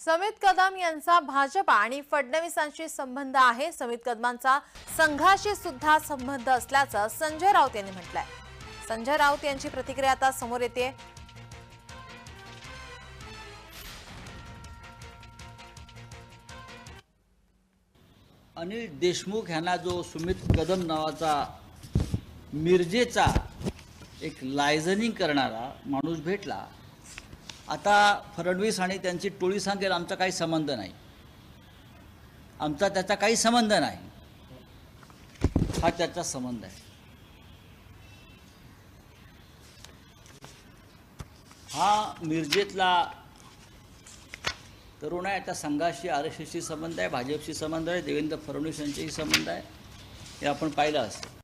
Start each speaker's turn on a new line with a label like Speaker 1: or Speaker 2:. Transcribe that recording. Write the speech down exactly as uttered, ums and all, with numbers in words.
Speaker 1: समित कदम यांचा भाजप आणि फडणवीसांशी संबंध आहे। समित कदमांचा संघाशी सुद्धा संबंध असल्याचं संजय राऊत यांनी म्हटलंय। संजय राऊत यांची प्रतिक्रिया आता समोर येते।
Speaker 2: अनिल देशमुख यांना जो सुमित कदम नावाचा मिरजेचा एक लायझनिंग करणारा माणूस भेटला, आता फडणवीस आणि त्यांची टोळी सांगेल आमचा काही संबंध नाही, आमचा त्याचा काही संबंध नाही, हा त्याचा संबंध आहे। हा मिरजेतला तरुण आहे, त्या संघाशी आर एस एसशी संबंध आहे, भाजपशी संबंध आहे, देवेंद्र फडणवीस यांच्याशी संबंध आहे, हे आपण पाहिलं असेल।